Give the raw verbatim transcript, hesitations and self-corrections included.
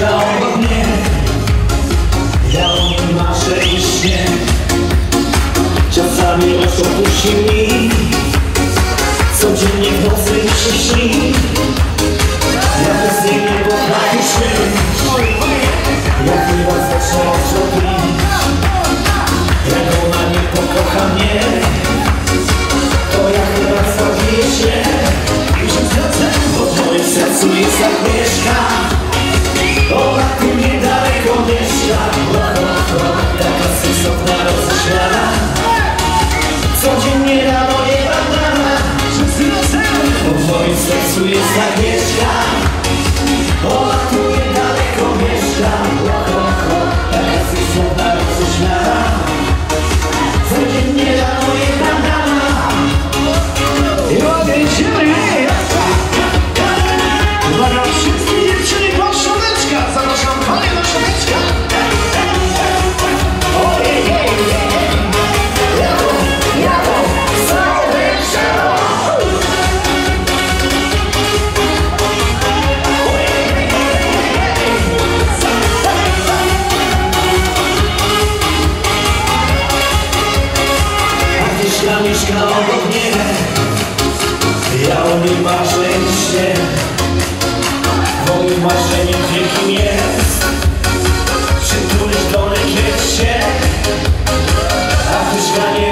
mieszka obok mnie. Ja o nim marzę i śnię. Czasami oczko puści mi, codziennie w nocy mi się śni. Ja bez niej nie potrafię śnić. Jak chyba zacznę ostro pić, jak ona nie pokocha mnie, to ja chyba zabiję się. Bo w moim sercu jest Agnieszka, ona tu niedaleko mieszka. Taka seksowna, roześmiana, codziennie rano je banana. Bo w moim sercu jest Agnieszka, ona tu niedaleko mieszka. Taka seksowna, roześmiana, codziennie rano je banana. I odjedziemy! Uwaga, wszystkie dziewczyny pod szoneczka! Zapraszam panie do szoneczka! Ojej, jej, jej! Jadą, jadą, sobie wsiadą! Agnieszka mieszka obok mnie. Ja o niej marzę i śnię. Moim marzeniem wielkim jest przytulić do niej się. Agnieszka nie